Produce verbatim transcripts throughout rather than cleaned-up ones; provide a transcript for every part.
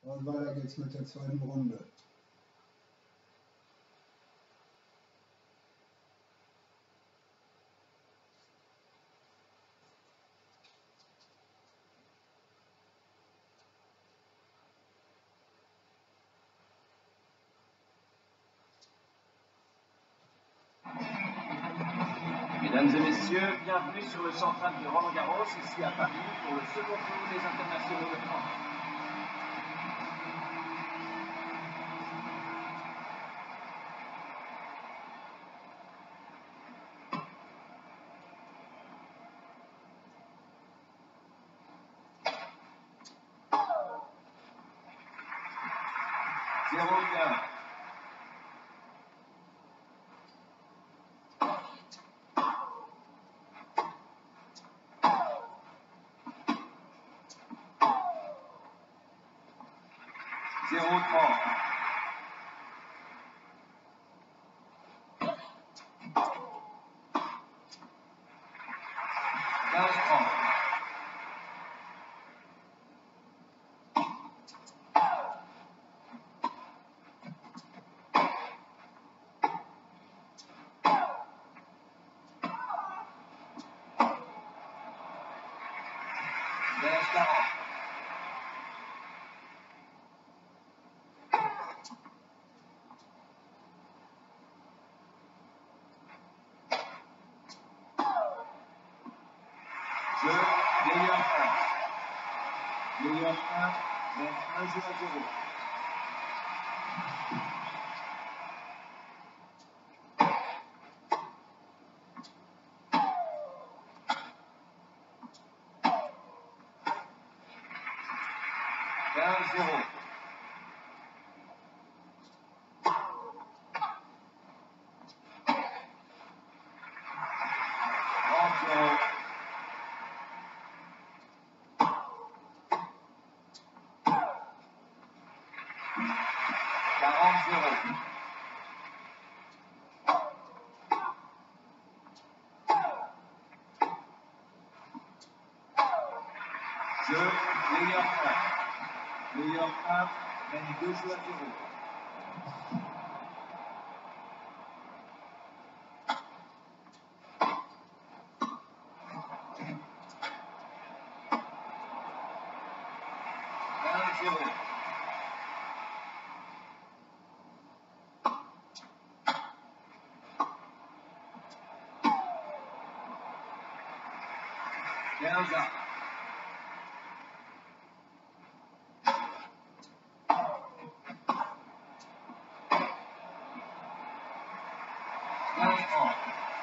Und weiter geht's mit der zweiten Runde. Mesdames et messieurs, bienvenue sur le central de Roland-Garros, ici à Paris, pour le second tour des internationaux de France. zéro un. zéro trente. quinze trente. quinze quarante. Jeu, meilleur un. Meilleur un, mais un jeu à zéro. quinze zéro. trente zéro. quarante zéro. Jeu, meilleur un. Meilleur un, mène deux jeux à zéro. quinze zéro. quinze un. quinze trente.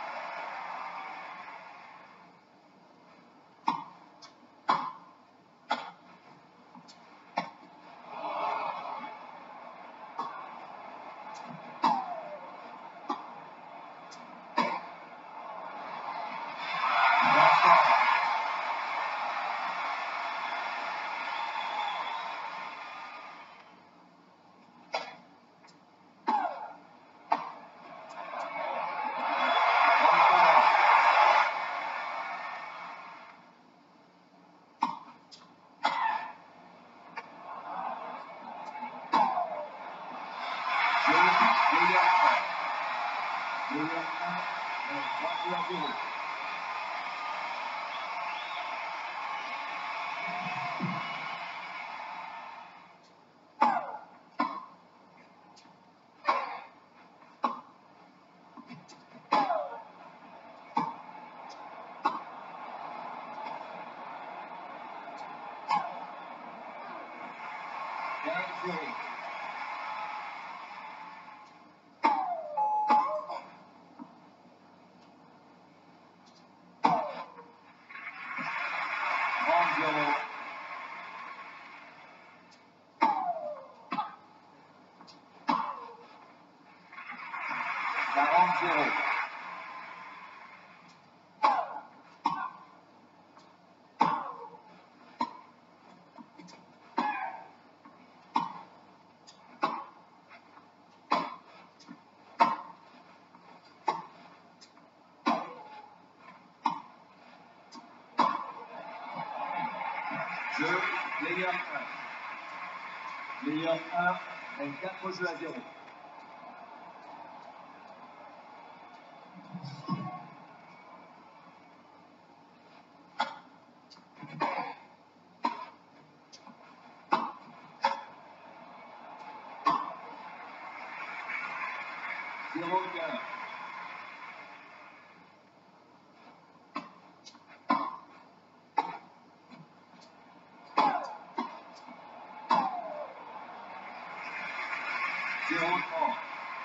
Meilleur un. Meilleur un, mais trois jeux à zéro. quinze zéro. trente zéro. quarante zéro. Jeu, meilleur un. Meilleur un mène quatre jeux à zéro. Zéro quinze. Zéro trente.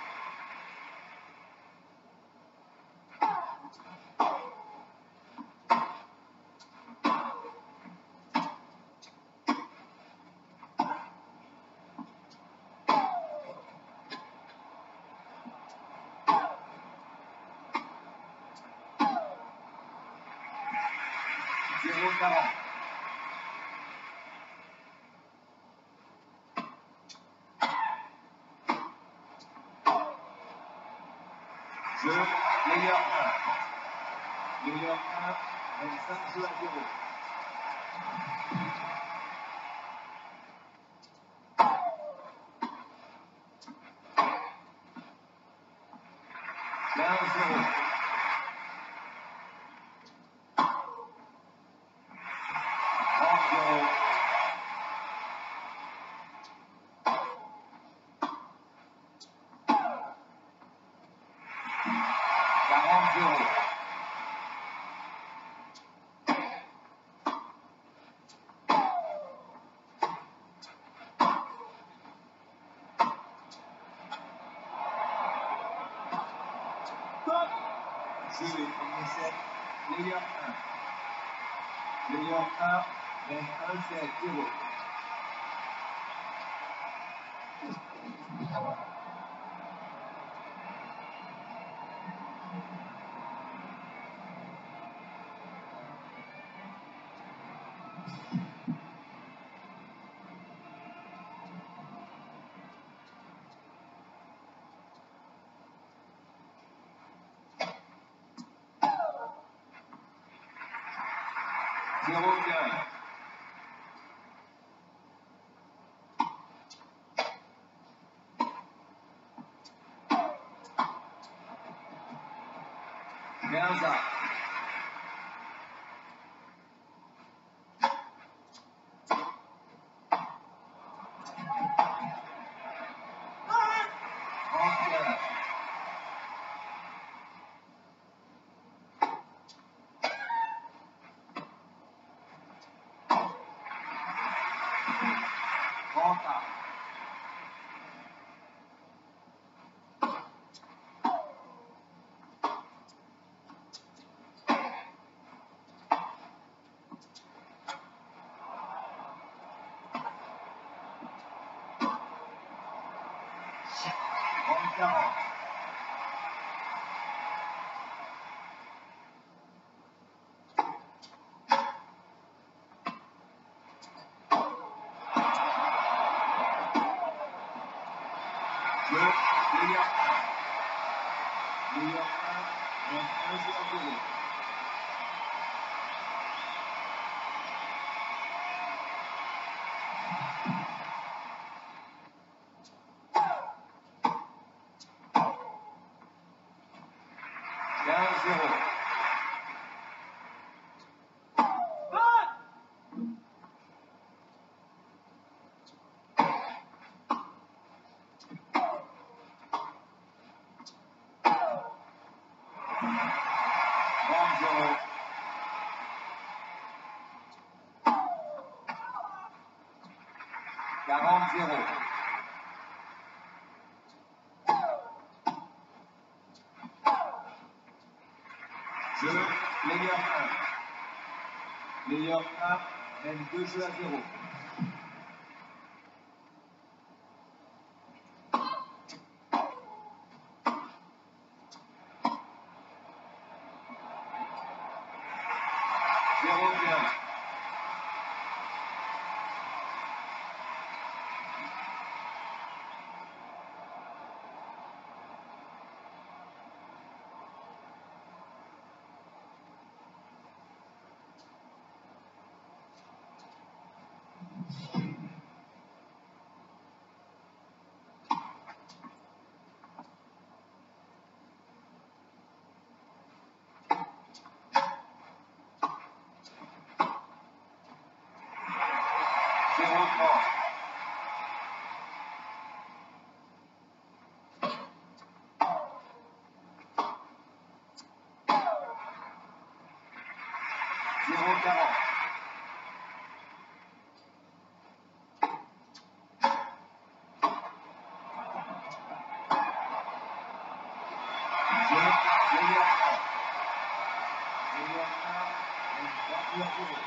Zéro quarante. Jeu, meilleur un. Meilleur un, vingt-cinq jeux à zéro. quinze zéro. trente zéro. quarante zéro. Jeu les premiers sept, meilleur un. Meilleur un, vingt-un sept zéro. Zéro quinze. quinze à. trente-quatre. trente à. trente quarante. Jeu, meilleur un. Meilleur un, vingt-un jeux à zéro. quinze zéro. trente zéro. quarante zéro. Jeu, meilleur un. Meilleur un, vingt-deux jeux à zéro. zéro quinze. quarante. Jeu, milieu un. Milieu un, et trois buts à zéro.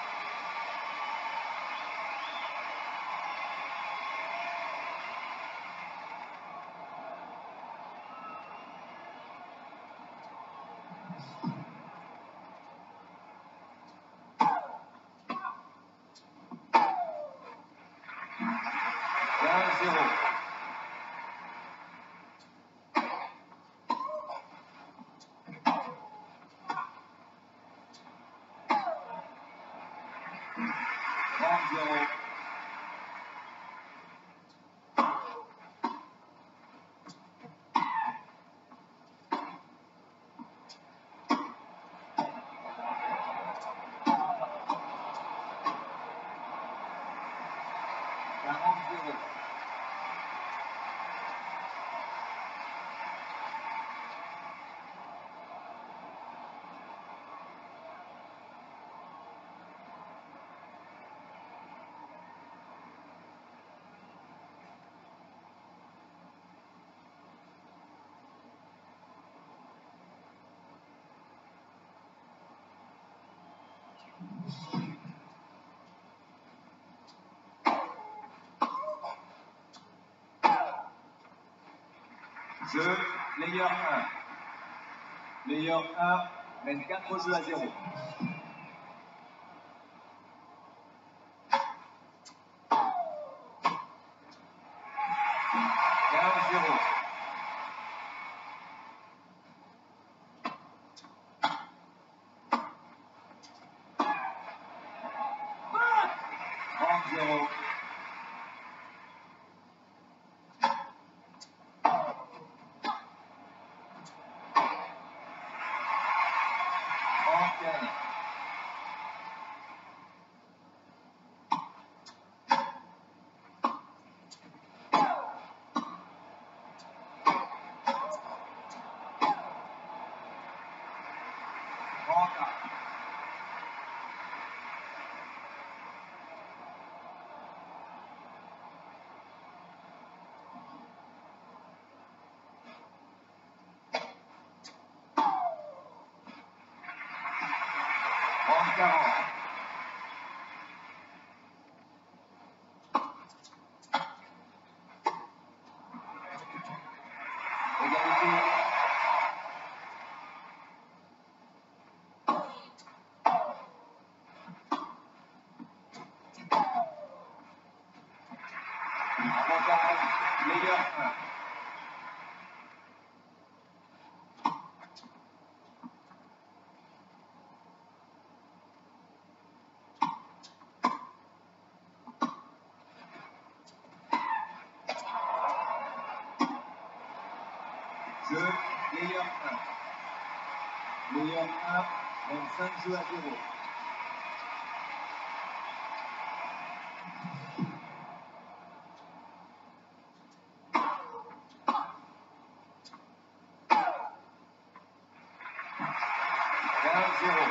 quinze zéro. trente zéro. quarante zéro. Jeu, player un. Player un mène quatre jeux à zéro. quinze zéro. trente zéro. trente et un. trente et un. trente quarante. Égalité. Avantage, player un. Jeu, player un. Player un mène cinq jeux à zéro. quinze zéro.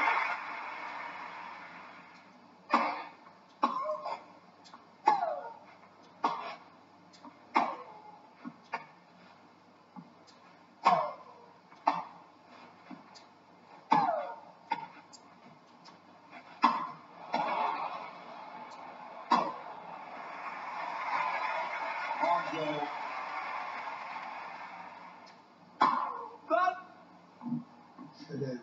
trente zéro. Challenge.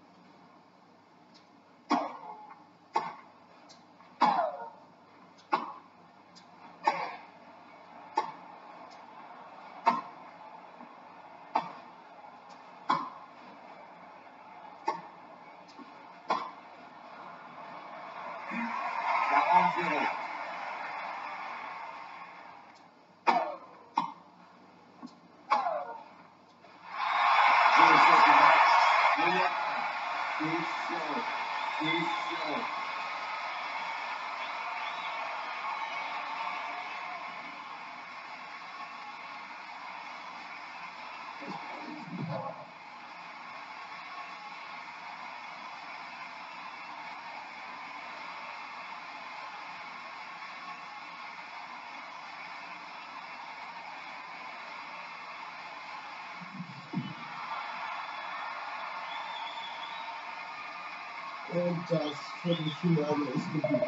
quarante zéro. Jeu sur du match. Player un. six zéro. six zéro. and just for the few hours to be.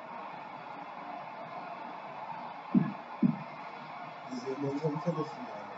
زمان هم خیلی